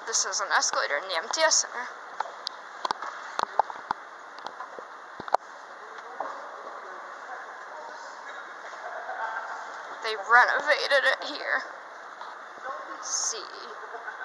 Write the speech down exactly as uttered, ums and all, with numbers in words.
This is an escalator in the M T S Center. They renovated it here. See.